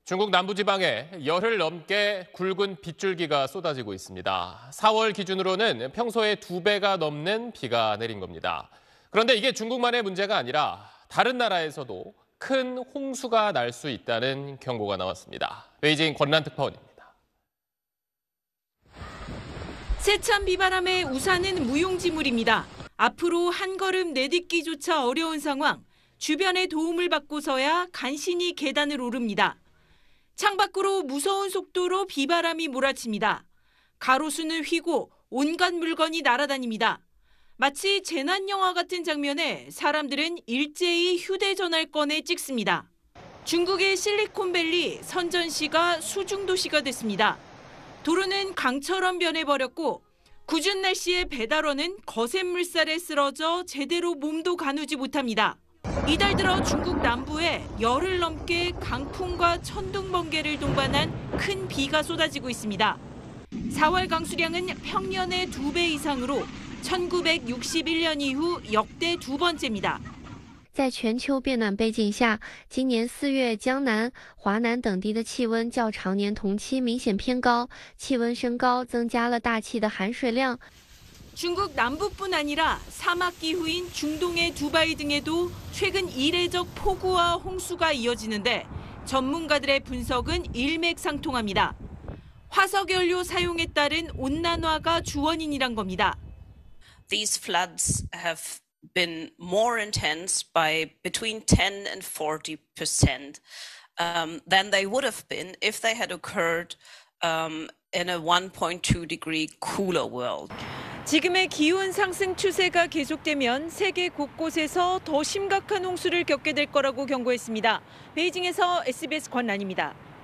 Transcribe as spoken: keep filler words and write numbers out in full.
중국 남부지방에 열흘 넘게 굵은 빗줄기가 쏟아지고 있습니다. 사월 기준으로는 평소의 두 배가 넘는 비가 내린 겁니다. 그런데 이게 중국만의 문제가 아니라 다른 나라에서도 큰 홍수가 날 수 있다는 경고가 나왔습니다. 베이징 권란 특파원입니다. 세찬 비바람에 우산은 무용지물입니다. 앞으로 한 걸음 내딛기조차 어려운 상황. 주변의 도움을 받고서야 간신히 계단을 오릅니다. 창밖으로 무서운 속도로 비바람이 몰아칩니다. 가로수는 휘고 온갖 물건이 날아다닙니다. 마치 재난영화 같은 장면에 사람들은 일제히 휴대전화를 꺼내 찍습니다. 중국의 실리콘밸리 선전시가 수중도시가 됐습니다. 도로는 강처럼 변해버렸고 궂은 날씨에 배달원은 거센 물살에 쓰러져 제대로 몸도 가누지 못합니다. 이달 들어 중국 남부에 열흘 넘게 강풍과 천둥 번개를 동반한 큰 비가 쏟아지고 있습니다. 사월 강수량은 평년의 두 배 이상으로 천구백육십일 년 이후 역대 두 번째입니다. 在全球变暖背景下，今年四月江南、华南等地的气温较常年同期明显偏高，气温升高增加了大气的含水量。 중국 남부뿐 아니라 사막 기후인 중동의 두바이 등에도 최근 이례적 폭우와 홍수가 이어지는데 전문가들의 분석은 일맥상통합니다. 화석연료 사용에 따른 온난화가 주원인이란 겁니다. These floods have been more intense by between ten and forty percent um, than they would have been if they had occurred um, in a one point two degree cooler world. 지금의 기온 상승 추세가 계속되면 세계 곳곳에서 더 심각한 홍수를 겪게 될 거라고 경고했습니다. 베이징에서 에스비에스 권란입니다.